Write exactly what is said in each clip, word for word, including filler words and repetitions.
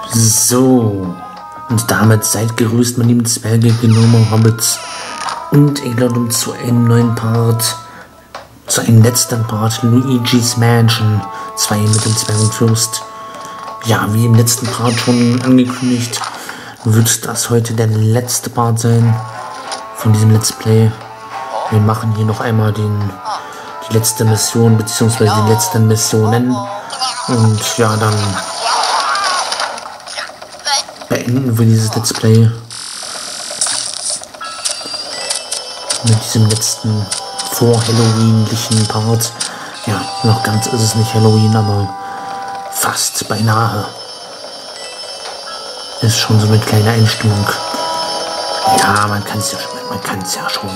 So, und damit seid gegrüßt, meine lieben Zwerge, Gnome, Hobbits und eingeladen zu einem neuen Part, zu einem letzten Part, Luigi's Mansion zwei mit dem Zwergenfürst. Ja, wie im letzten Part schon angekündigt, wird das heute der letzte Part sein von diesem Let's Play. Wir machen hier noch einmal den, die letzte Mission, beziehungsweise die letzten Missionen. Und ja, dann beenden wir dieses Let's Play mit diesem letzten vor-Halloween-lichen Part. Ja, noch ganz ist es nicht Halloween, aber fast beinahe. Ist schon so eine kleine Einstimmung. Ja, man kann es ja schon, man kann es ja schon.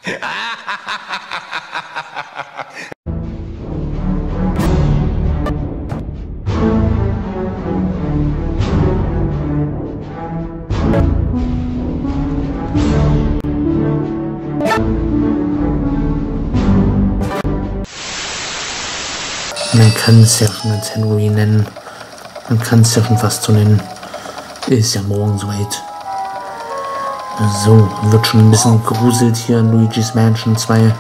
Man kann es ja schon als Halloween nennen. Man kann es ja schon fast so nennen. Ist ja morgen soweit. So, wird schon ein bisschen gruselt hier in Luigi's Mansion zwei.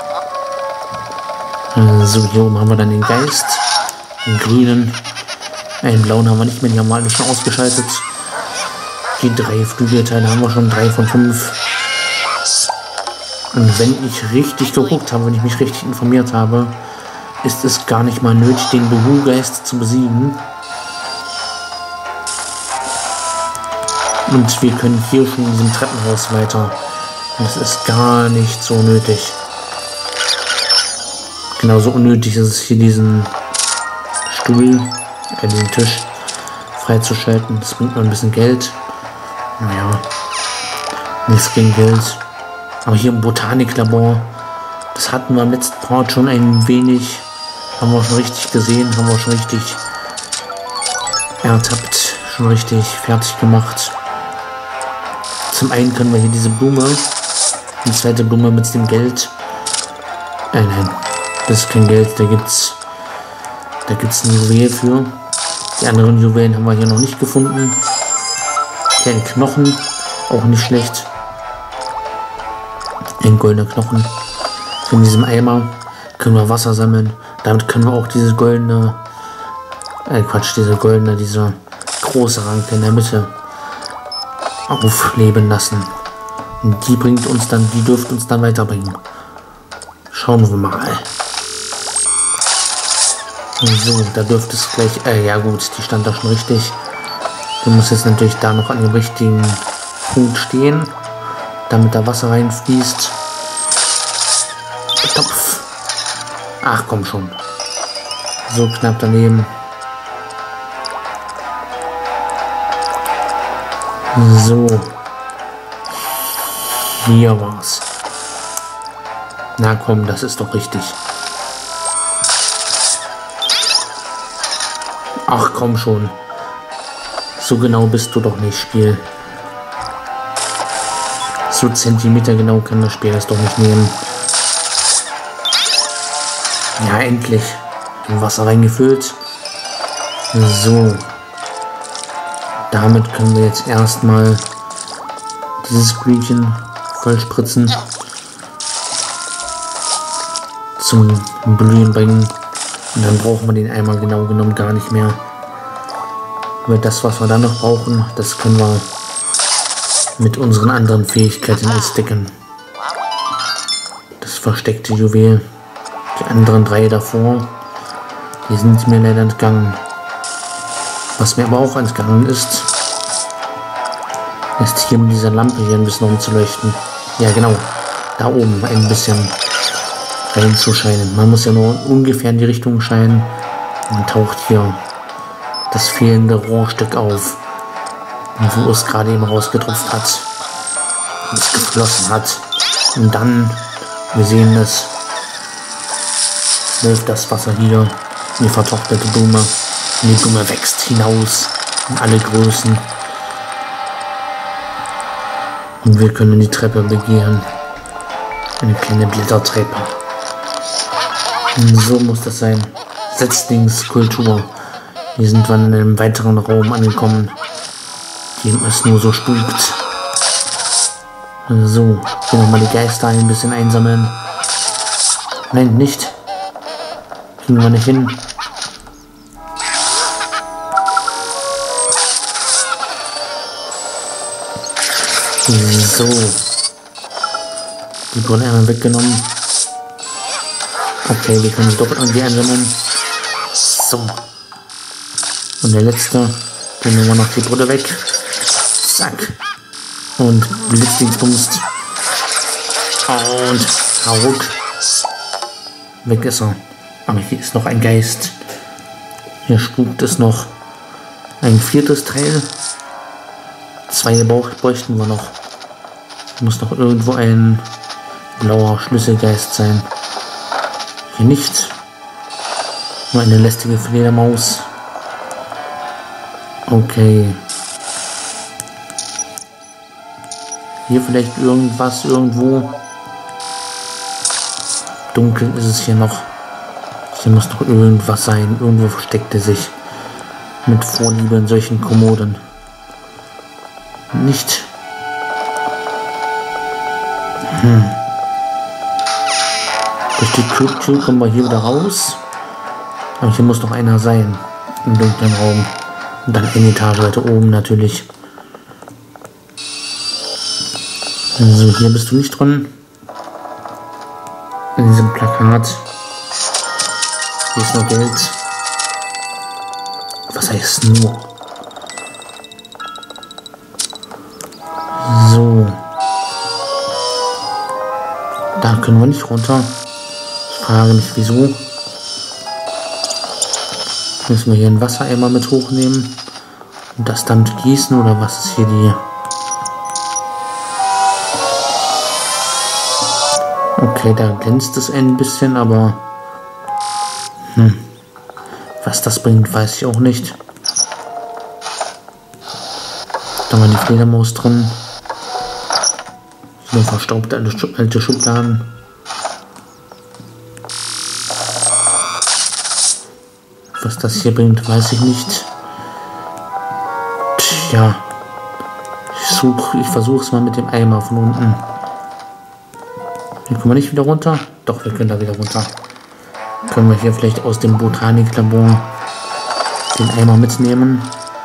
So, hier oben haben wir dann den Geist. Den grünen. Einen blauen haben wir nicht mehr, die haben wir alle schon ausgeschaltet. Die drei Flügelteile haben wir schon, drei von fünf. Und wenn ich richtig geguckt habe, wenn ich mich richtig informiert habe, ist es gar nicht mal nötig, den Buhu-Geist zu besiegen. Und wir können hier schon in diesem Treppenhaus weiter. Das ist gar nicht so nötig. Genauso unnötig ist es hier, diesen Stuhl, äh, den Tisch freizuschalten. Das bringt nur ein bisschen Geld. Naja, nichts gegen Geld. Aber hier im Botaniklabor, das hatten wir im letzten Part schon ein wenig. Haben wir schon richtig gesehen, haben wir schon richtig ertappt, schon richtig fertig gemacht. Zum einen können wir hier diese Blume, die zweite Blume mit dem Geld. Äh, nein, das ist kein Geld, da gibt's, da gibt's ein Juwel für. Die anderen Juwelen haben wir hier noch nicht gefunden. Ein Knochen, auch nicht schlecht. Ein goldener Knochen. Von diesem Eimer können wir Wasser sammeln. Damit können wir auch diese goldene, äh Quatsch, diese goldene, diese große Ranke in der Mitte aufleben lassen. Und die bringt uns dann, die dürfte uns dann weiterbringen. Schauen wir mal. So, da dürfte es gleich, äh, ja gut, die stand da schon richtig. Die muss jetzt natürlich da noch an dem richtigen Punkt stehen, damit da Wasser reinfließt. Topf. Ach komm schon. So knapp daneben. So. Hier war's. Na komm, das ist doch richtig. Ach komm schon. So genau bist du doch nicht, Spiel. So Zentimeter genau kann das Spiel das doch nicht nehmen. Ja, endlich. In Wasser reingefüllt. So. Damit können wir jetzt erstmal dieses Grünchen voll spritzen. Zum Blühen bringen. Und dann brauchen wir den Eimer genau genommen gar nicht mehr. Weil das, was wir dann noch brauchen, das können wir mit unseren anderen Fähigkeiten entdecken. Das versteckte Juwel. Die anderen drei davor, die sind mir leider entgangen. Was mir aber auch entgangen ist, ist hier mit dieser Lampe hier ein bisschen umzuleuchten. Ja genau, da oben ein bisschen reinzuscheinen. Man muss ja nur ungefähr in die Richtung scheinen. Man taucht hier das fehlende Rohrstück auf, wo es gerade eben rausgetropft hat und es geflossen hat. Und dann, wir sehen das, läuft das Wasser hier in die vertrocknete Blume. Und die Blume wächst hinaus in alle Größen. Und wir können die Treppe begehen. Eine kleine Blättertreppe. Und so muss das sein. Setzlingskultur. Hier sind wir in einem weiteren Raum angekommen, dem es nur so spukt. So, hier nochmal die Geister ein bisschen einsammeln. Nein, nicht. Kriegen wir nicht hin. So. Die wurden einmal weggenommen. Okay, wir können sie doch irgendwie einsammeln. So. Und der letzte. Dann nehmen wir noch die Brille weg. Zack. Und Blitzdingsbums. Und Hauruck. Weg ist er. Aber hier ist noch ein Geist. Hier spukt es noch. Ein viertes Teil. Zwei bräuchten wir noch. Muss noch irgendwo ein blauer Schlüsselgeist sein. Hier nicht. Nur eine lästige Fledermaus. Okay. Hier vielleicht irgendwas irgendwo. Dunkel ist es hier noch. Hier muss noch irgendwas sein. Irgendwo versteckt er sich. Mit Vorliebe in solchen Kommoden. Nicht. Hm. Durch die Tür, Tür kommen wir hier wieder raus. Aber hier muss noch einer sein. Im dunklen Raum. Und dann eine Etage weiter oben natürlich. Also hier bist du nicht drin. In diesem Plakat. Hier ist nur Geld. Was heißt nur? So. Da können wir nicht runter. Ich frage mich wieso. Müssen wir hier einen Wassereimer mit hochnehmen und das dann gießen oder was ist hier die? Okay, da glänzt es ein bisschen, aber hm. Was das bringt, weiß ich auch nicht. Da war die Fledermaus drin. So verstaubte alte, Schub alte Schubladen. Was das hier bringt, weiß ich nicht. Tja. Ich suche, ich versuche es mal mit dem Eimer von unten. Hier können wir nicht wieder runter. Doch, wir können da wieder runter. Können wir hier vielleicht aus dem Botaniklabor den Eimer mitnehmen?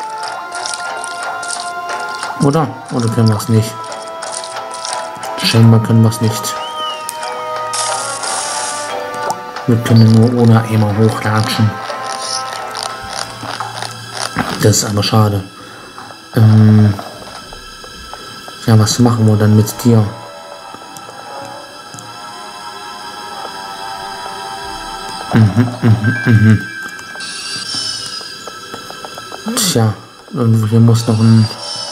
Oder? Oder können wir es nicht? Scheinbar können wir es nicht. Wir können nur ohne Eimer hochlatschen. Das ist aber schade. Ähm ja, was machen wir dann mit dir? Mhm, mhm, mhm. Tja, irgendwo hier muss noch ein...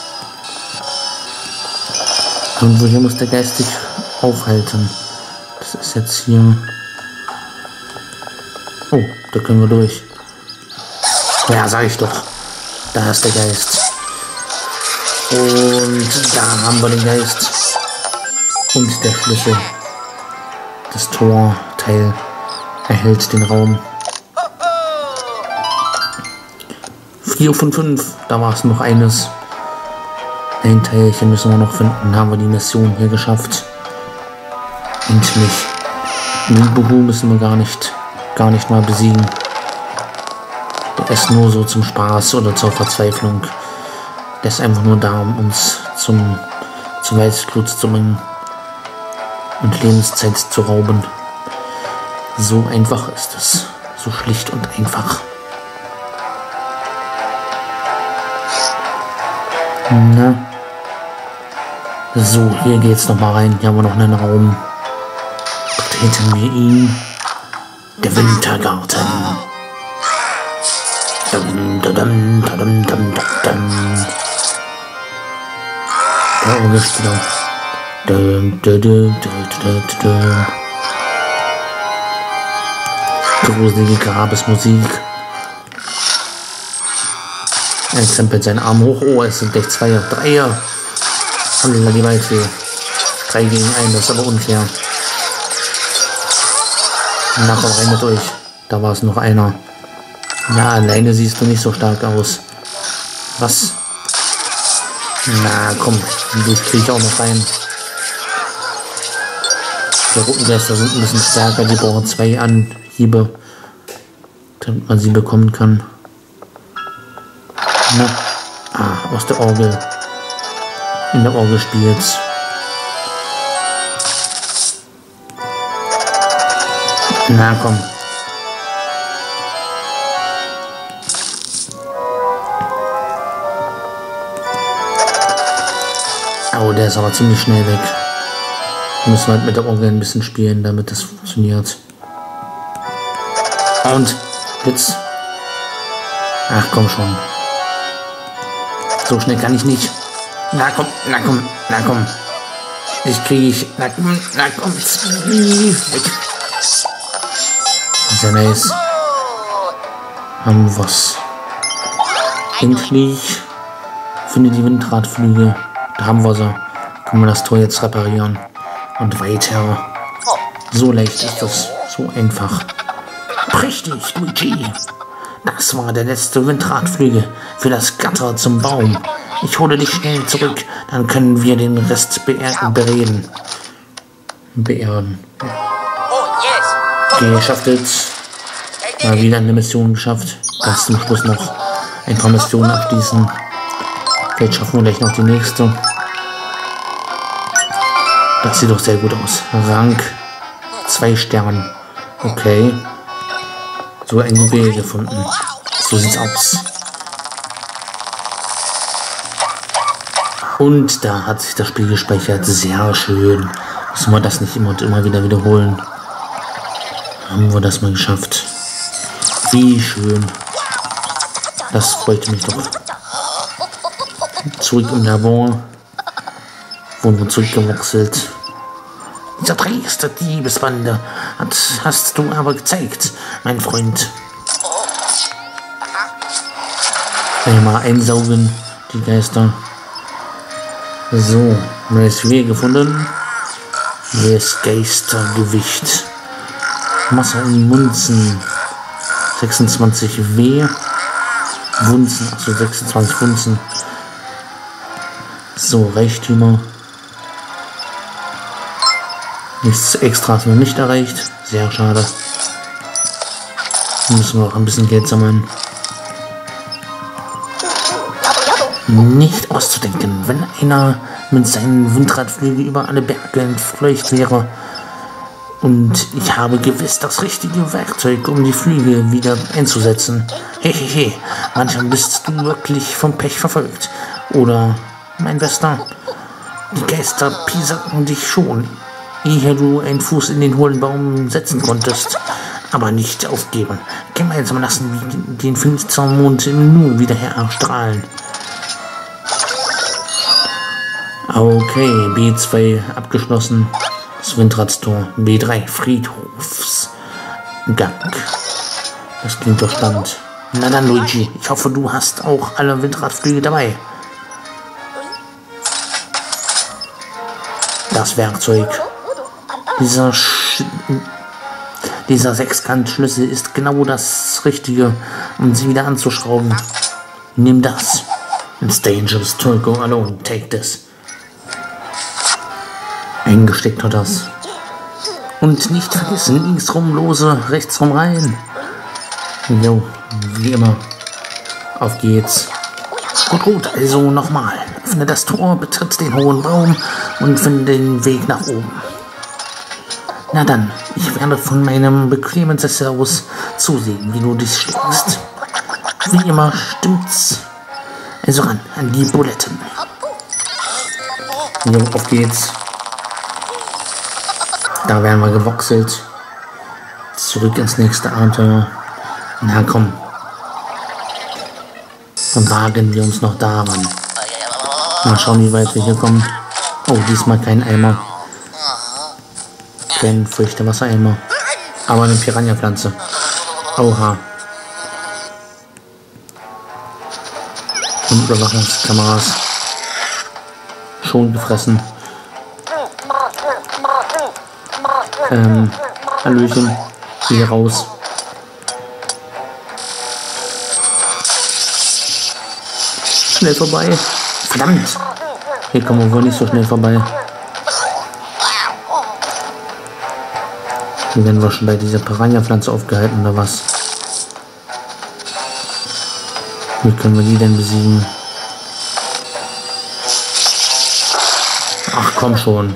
Irgendwo hier muss der Geist sich aufhalten. Das ist jetzt hier... Oh, da können wir durch. Ja, sag ich doch. Da ist der Geist. Und da haben wir den Geist. Und der Schlüssel. Das Torteil erhält den Raum. vier von fünf. Da war es noch eines. Ein Teilchen müssen wir noch finden. Haben wir die Mission hier geschafft. Endlich. Nubuhu müssen wir gar nicht, gar nicht mal besiegen. Der ist nur so zum Spaß oder zur Verzweiflung. Der ist einfach nur da, um uns zum, zum Weißglut zu bringen und Lebenszeit zu rauben. So einfach ist es. So schlicht und einfach. Na. So, hier geht's noch mal rein. Hier haben wir noch einen Raum. Betreten wir ihn. Der Wintergarten. Dum, dum, dum, dum, dum, dum. Da oben ist wieder. Dum, dum, dum, dum, dum. Gruselige Grabesmusik. Er krempelt seinen Arm hoch. Oh, es sind gleich zwei, drei. Handel die Waldfee. Drei gegen einen, das ist aber unfair. Na komm, rein mit euch. Da war es noch einer. Na, alleine siehst du nicht so stark aus. Was? Na, komm, du kriegst auch noch rein. Die roten Geister sind ein bisschen stärker, die brauchen zwei Anhiebe, damit man sie bekommen kann. Na, ah, aus der Orgel. In der Orgel spielt's. Na komm. Oh, der ist aber ziemlich schnell weg. Müssen wir halt mit der Orgel ein bisschen spielen, damit das funktioniert. Und Blitz. Ach komm schon. So schnell kann ich nicht. Na komm, na komm, na komm. Ich kriege ich. Na komm, na komm. Weg. Sehr nice. Haben was. Endlich. Finde die Windradflüge. Da haben wir sie. Können wir das Tor jetzt reparieren. Und weiter. So leicht ist das. So einfach. Prächtig, Luigi. Das war der letzte Windradflüge für das Gatter zum Baum. Ich hole dich schnell zurück. Dann können wir den Rest beerden, bereden. Beerden. Okay, geschafft jetzt. Mal wieder eine Mission geschafft. Ganz zum Schluss noch ein paar Missionen abschließen. Vielleicht schaffen wir gleich noch die nächste. Das sieht doch sehr gut aus. Rang zwei Sterne. Okay. So ein Juwel gefunden. So sieht's aus. Und da hat sich das Spiel gespeichert. Sehr schön. Müssen wir das nicht immer und immer wieder wiederholen. Haben wir das mal geschafft. Wie schön. Das freut mich doch. Zurück im Labor. Wurden wir zurückgewechselt. Dieser dreiste Diebesbande hat, hast du aber gezeigt, mein Freund. Einmal einsaugen, die Geister. So, neues Juwel gefunden. Neues Geistergewicht. Masse in Munzen. sechsundzwanzig W. Wunzen, also sechsundzwanzig Wunzen. So, Reichtümer. Nichts Extras noch nicht erreicht. Sehr schade. Müssen wir auch ein bisschen Geld sammeln. Nicht auszudenken, wenn einer mit seinen Windradflügeln über alle Berge entfleucht wäre. Und ich habe gewiss das richtige Werkzeug, um die Flügel wieder einzusetzen. Hehehe, manchmal bist du wirklich vom Pech verfolgt. Oder, mein Bester, die Geister piesacken dich schon, ehe du einen Fuß in den hohlen Baum setzen konntest. Aber nicht aufgeben. Gemeinsam lassen wir den Finstermond im Nu wieder erstrahlen. Okay, B zwei abgeschlossen. Das Windradstor. B drei, Friedhofsgang. Das klingt doch spannend. Na dann, Luigi, ich hoffe, du hast auch alle Windradflüge dabei. Das Werkzeug. Dieser, Sch dieser Sechskantschlüssel ist genau das Richtige, um sie wieder anzuschrauben. Nimm das. It's dangerous to go alone. Take this. Eingesteckt hat das. Und nicht vergessen, links rum lose, rechts rum rein. Jo, wie immer. Auf geht's. Gut, gut, also nochmal. Öffne das Tor, betritt den hohen Baum und finde den Weg nach oben. Na dann, ich werde von meinem bequemen Sessel aus zusehen, wie du dich stellst. Wie immer stimmt's. Also ran, an die Buletten. Jo, auf geht's. Da werden wir gewoxelt. Zurück ins nächste Abenteuer. Na komm. Dann wagen wir uns noch daran. Mal schauen, wie weit wir hier kommen. Oh, diesmal kein Eimer. Kein feuchter Wassereimer. Aber eine Piranha-Pflanze. Oha. Und Überwachungskameras. Schon gefressen. Ähm, Hallöchen. Hier raus. schnell vorbei. Verdammt! Hier kommen wir wohl nicht so schnell vorbei. Hier werden wir schon bei dieser Piranha-Pflanze aufgehalten, oder was? Wie können wir die denn besiegen? Ach komm schon.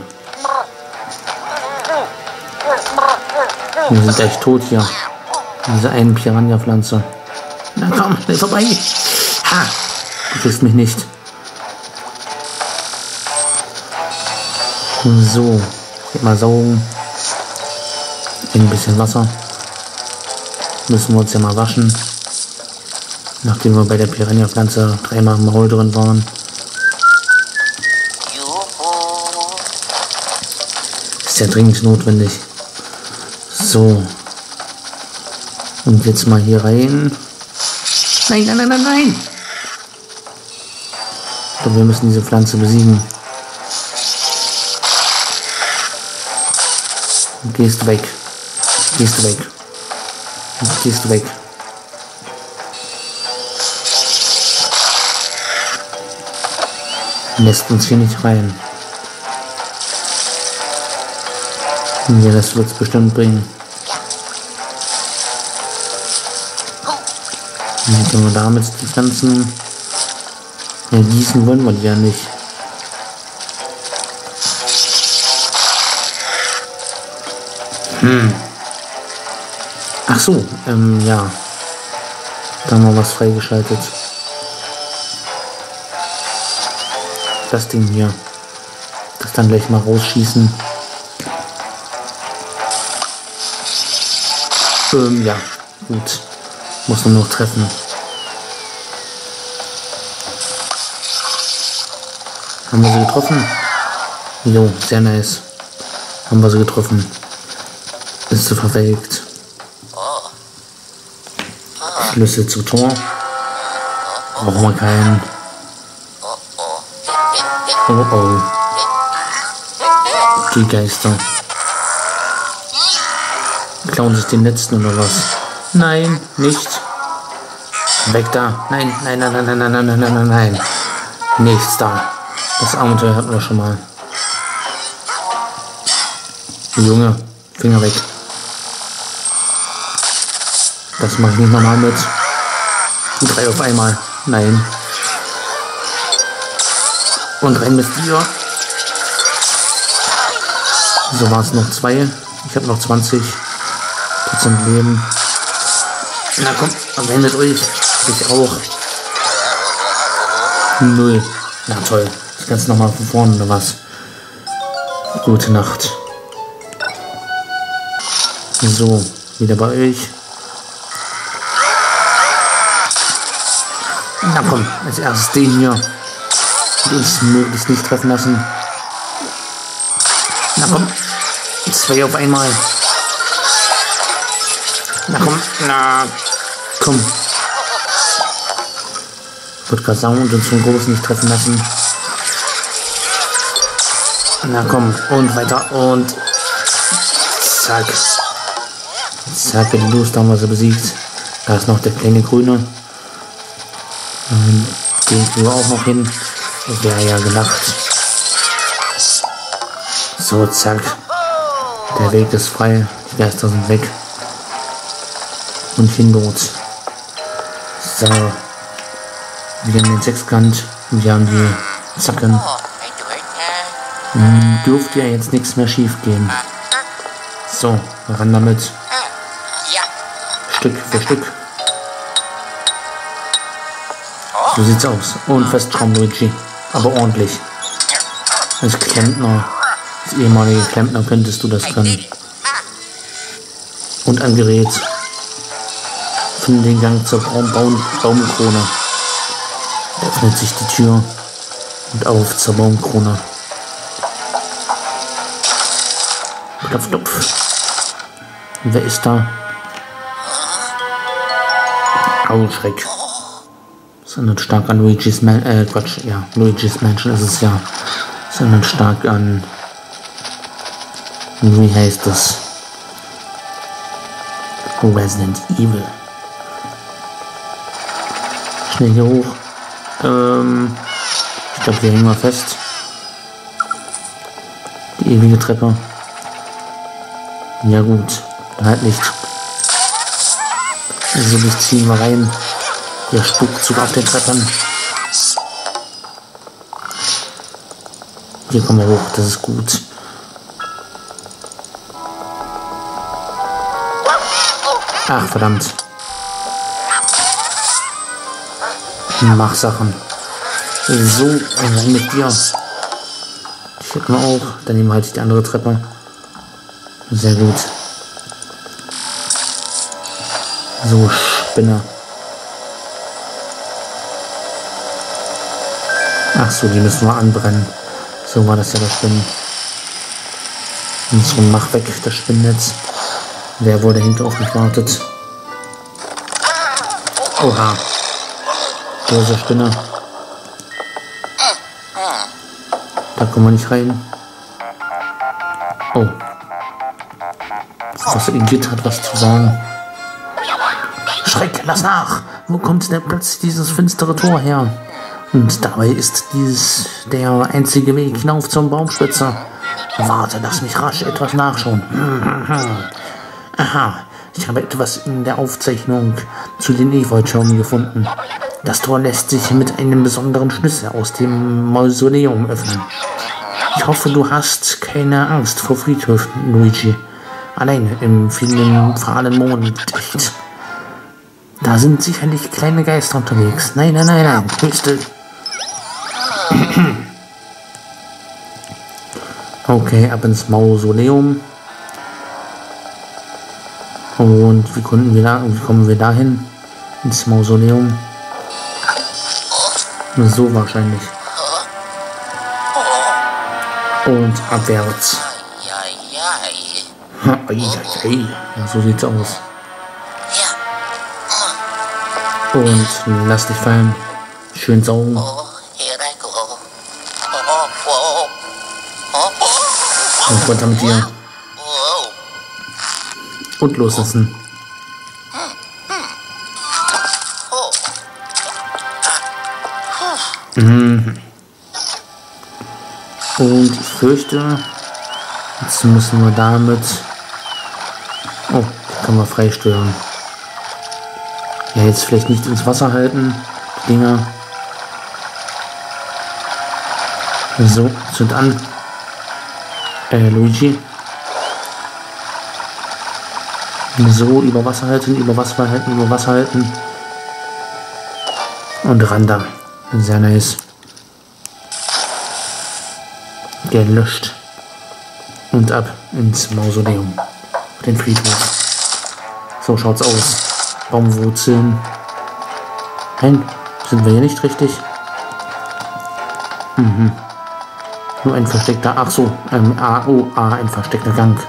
Wir sind echt tot hier. Diese einen Piranha-Pflanze. Na komm, schnell vorbei. Ha! Du kriegst mich nicht. So. Geht mal saugen. Ein bisschen Wasser. Müssen wir uns ja mal waschen. Nachdem wir bei der Piranha-Pflanze dreimal im Maul drin waren. Ist ja dringend notwendig. So. Und jetzt mal hier rein. Nein, nein, nein, nein, nein! Ich glaube, wir müssen diese Pflanze besiegen. Gehst weg. Gehst weg. Gehst weg. Lässt uns hier nicht rein. Ja, das wird es bestimmt bringen. Dann können wir damit die ganzen... Ja, gießen wollen wir die ja nicht. Hm. Ach so, ähm, ja. Da haben wir was freigeschaltet. Das Ding hier. Das dann gleich mal rausschießen. Ähm, ja. Gut. Muss man noch treffen. Haben wir sie getroffen? Jo, sehr nice. Haben wir sie getroffen. Ist sie verwelkt. Schlüssel zu Tor. Brauchen wir keinen. Oh oh. Die Geister. Klauen sich den letzten oder was? Nein, nicht. Weg da. Nein, nein, nein, nein, nein, nein, nein, nein, nein, nein. Nichts da. Das Abenteuer hatten wir schon mal. Junge, Finger weg. Das mache ich nicht nochmal mit. Drei auf einmal. Nein. Und rein mit dir. So war es noch zwei. Ich habe noch zwanzig Prozent Leben. Na komm, wendet euch. Ich auch. Null. Na toll. Das Ganze nochmal von vorne oder was? Gute Nacht. So, wieder bei euch. Na komm, als erstes den hier. Und uns möglichst nicht treffen lassen. Na komm. Zwei auf einmal. Na komm. Na komm. Wird gerade sagen und uns vom Großen nicht treffen lassen. Na komm. Und weiter. Und zack. Zack, die los, da haben wir sie besiegt. Da ist noch der kleine Grüne. Ähm, den kriegen wir auch noch hin. Das wäre ja gelacht. So, zack. Der Weg ist frei. Die Geister sind weg. Und hin dort. So. Wieder in den Sechskant. Und wir haben die Zacken. Hm, dürfte ja jetzt nichts mehr schief gehen. So, ran damit. Stück für Stück. So sieht's aus. Und Festschrauben, Luigi. Aber ordentlich. Als Klempner, als ehemaliger Klempner könntest du das können. Und ein Gerät. Finde den Gang zur Baum Baum Baumkrone. Da öffnet sich die Tür. Und auf zur Baumkrone. Klopf, klopf. Wer ist da? Au, Schreck. Das erinnert stark an Luigi's Man, äh, Quatsch, ja, Luigi's Mansion ist es ja. Das erinnert stark an, wie heißt das? Resident Evil. Schnell hier hoch. Ähm, ich glaube, wir hängen mal fest. Die ewige Treppe. Ja gut, dann halt nicht. Also das ziehen wir rein. Der spuckt sogar auf den Treppen. Hier kommen wir hoch, das ist gut. Ach, verdammt. Mach Sachen. So, rein mit dir. Ich hätte mal auch. Dann nehmen wir halt die andere Treppe. Sehr gut. So, Spinner. Ach so, die müssen wir anbrennen. So war das ja das Spinnen. Und so, mach weg das Spinnennetz. Wer wohl dahinter auf mich wartet? Oha. Böser Spinner. Da kommen wir nicht rein. Oh. Was Igitt hat was zu sagen. Schreck, lass nach! Wo kommt denn plötzlich dieses finstere Tor her? Und dabei ist dies der einzige Weg hinauf zum Baumspitze. Warte, lass mich rasch etwas nachschauen. Aha, ich habe etwas in der Aufzeichnung zu den Efeutürmen gefunden. Das Tor lässt sich mit einem besonderen Schlüssel aus dem Mausoleum öffnen. Ich hoffe, du hast keine Angst vor Friedhöfen, Luigi. Alleine im vielen fahlen Mondlicht. Da sind sicherlich kleine Geister unterwegs. Nein, nein, nein, nein. Höchste. Okay, ab ins Mausoleum. Und wie konnten wir da, wie kommen wir dahin? Ins Mausoleum. So wahrscheinlich. Und abwärts. Ha, ei, ei, ei. Ja, so sieht's aus. Und lass dich fallen. Schön saugen. Und runter mit dir. Und loslassen. Mhm. Und ich fürchte, jetzt müssen wir damit... Oh, können wir freisteuern. Ja, jetzt vielleicht nicht ins Wasser halten, die Dinger. So, zünd an. Äh, Luigi. So, über Wasser halten, über Wasser halten, über Wasser halten. Und ran da. Sehr nice. Gelöscht. Und ab ins Mausoleum. Den Friedhof. So schaut's aus. Baumwurzeln. Nein, sind wir hier nicht richtig? Mhm. Nur ein versteckter, ach so, ähm, A, O, A, ein versteckter Gang.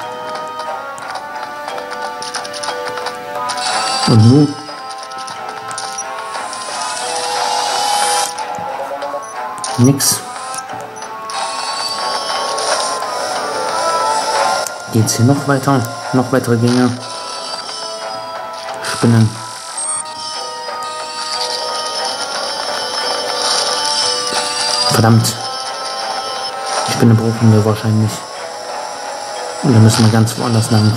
Und nun? Nix. Geht's hier noch weiter? Noch weitere Gänge? Spinnen. Verdammt. Die Spinne brauchen wir wahrscheinlich. Und dann müssen wir ganz woanders lang.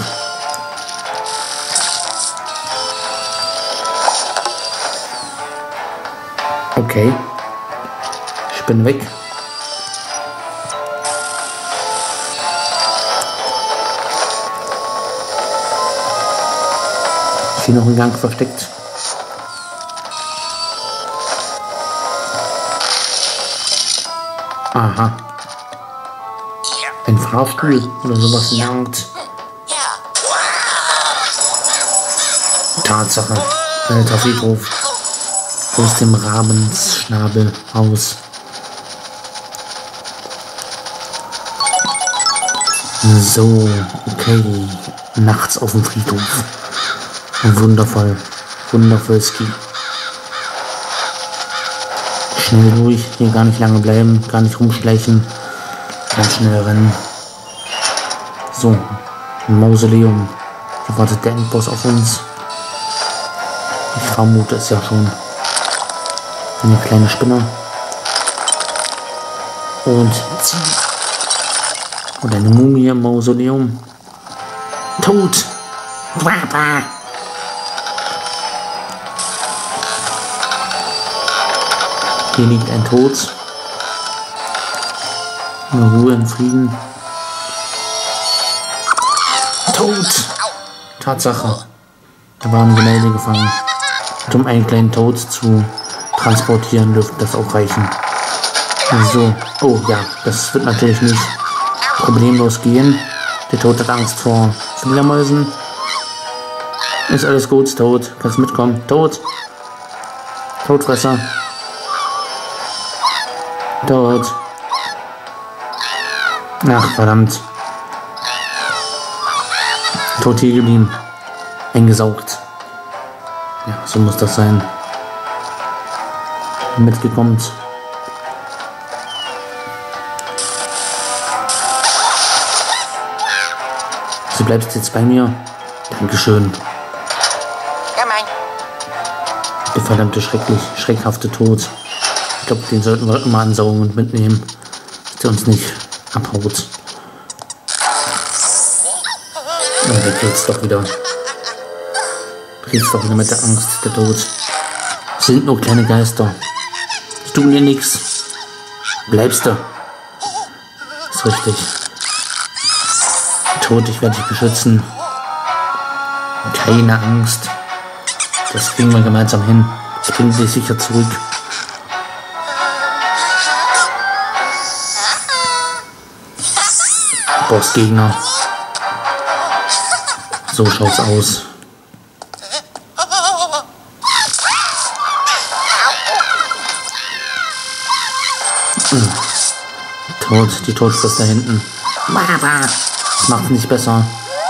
Okay. Spinne weg. Hier noch ein Gang versteckt. Aha. Ein Fahrstuhl oder sowas in der Art. Tatsache. Alter Friedhof. Aus dem Rabenschnabel raus. So, okay. Nachts auf dem Friedhof. Wundervoll. Wundervoll Ski. Schnell durch. Hier gar nicht lange bleiben. Gar nicht rumschleichen. Ganz schnell rennen. So. Ein Mausoleum. Hier wartet der Endboss auf uns. Ich vermute es ja schon. Eine kleine Spinne. Und zieh. Und eine Mumie im Mausoleum. Tot. Papa. Hier liegt ein Tod. Eine Ruhe in Frieden. Tod. Tatsache. Da waren Gemälde gefangen. Und um einen kleinen Tod zu transportieren, dürfte das auch reichen. So. Oh ja, das wird natürlich nicht problemlos gehen. Der Tod hat Angst vor Fledermäusen. Ist alles gut, Tod. Kannst mitkommen. Tod. Todfresser. Tod. Ach, verdammt. Tot hier geblieben. Eingesaugt. Ja, so muss das sein. Mitgekommen. Du bleibst jetzt bei mir. Dankeschön. Der verdammte schrecklich, schreckhafte Tod. Ich glaube, den sollten wir immer ansaugen und mitnehmen, dass der uns nicht abhaut. Und der geht's doch wieder. Geht's doch wieder mit der Angst, der Tod. Es sind nur kleine Geister. Die tun dir nichts. Bleibst du. Ist richtig. Tod, ich werde dich beschützen. Keine Angst. Das kriegen wir gemeinsam hin. Ich bringe dich sicher zurück. Bossgegner. So schaut's aus. Hm. Tod, die Todfrist da hinten. Das macht's nicht besser.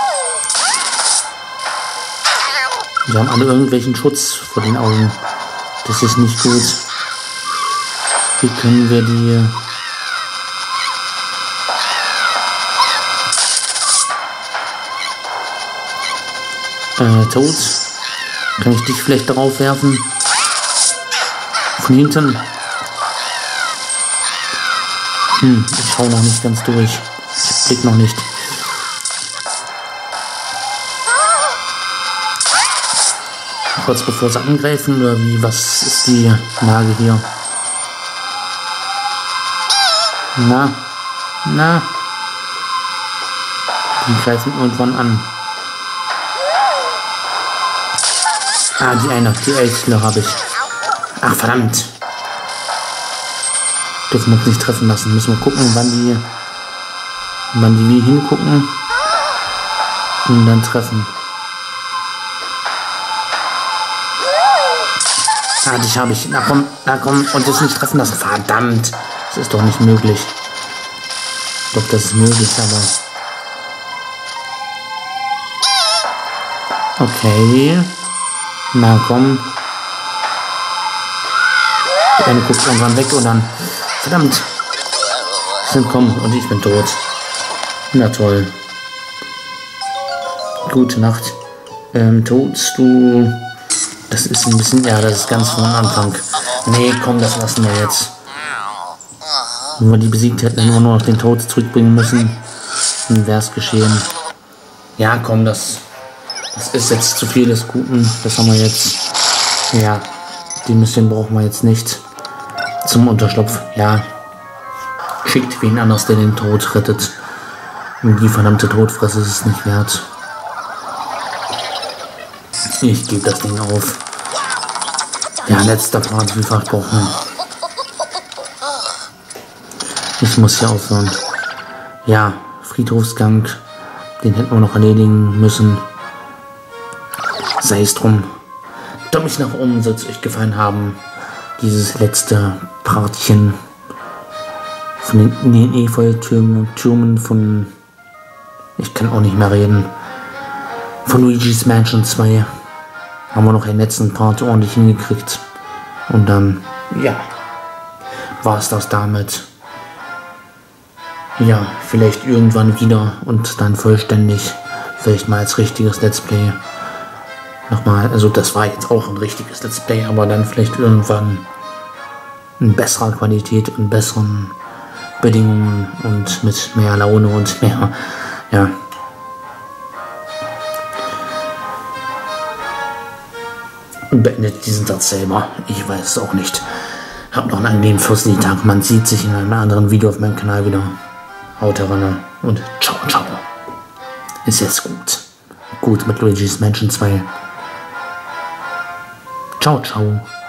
Wir haben alle irgendwelchen Schutz vor den Augen. Das ist nicht gut. Wie können wir die... Äh, Tod? Kann ich dich vielleicht darauf werfen? Von hinten? Hm, ich schau noch nicht ganz durch. Ich blick noch nicht. Kurz bevor sie angreifen, oder wie? Was ist die Lage hier? Na? Na? Die greifen irgendwann an. Ah, die eine, die Elchler habe ich. Ach, verdammt. Dürfen wir uns nicht treffen lassen. Müssen wir gucken, wann die, wann die wie hingucken. Und dann treffen. Ah, dich habe ich. Na komm, na komm. Und das nicht treffen lassen. Verdammt. Das ist doch nicht möglich. Ich glaube, das ist möglich, aber... Okay. Na komm. Der eine guckt irgendwann weg und dann... Verdammt. Sind kommen und ich bin tot. Na toll. Gute Nacht. Ähm, Tod, du... Das ist ein bisschen... Ja, das ist ganz von Anfang. Nee, komm, das lassen wir jetzt. Wenn wir die besiegt hätten, hätten wir nur noch den Tod zurückbringen müssen. Dann wäre es geschehen. Ja, komm, das... Das ist jetzt zu viel des Guten. Das haben wir jetzt. Ja, die Mission brauchen wir jetzt nicht. Zum Unterschlupf. Ja. Schickt wen anders, der den Tod rettet. Und die verdammte Todfresse ist es nicht wert. Ich gebe das Ding auf. Ja, letzter Part, wie versprochen. Ich muss hier aufhören. Ja, Friedhofsgang. Den hätten wir noch erledigen müssen. Sei es drum. Daumen nach oben, soll es euch gefallen haben. Dieses letzte Partchen von den, den Efeu-Türmen von... Ich kann auch nicht mehr reden. Von Luigi's Mansion zwei haben wir noch einen letzten Part ordentlich hingekriegt. Und dann, ja, war es das damit. Ja, vielleicht irgendwann wieder und dann vollständig. Vielleicht mal als richtiges Let's Play. Nochmal, also das war jetzt auch ein richtiges Let's Play, aber dann vielleicht irgendwann in besserer Qualität und besseren Bedingungen und mit mehr Laune und mehr, ja. Beendet diesen Satz selber. Ich weiß es auch nicht. Habt noch einen angenehmen Fürstentag. Man sieht sich in einem anderen Video auf meinem Kanal wieder. Haut rein und ciao, ciao. Ist jetzt gut. Gut mit Luigi's Mansion zwei. Ciao, ciao.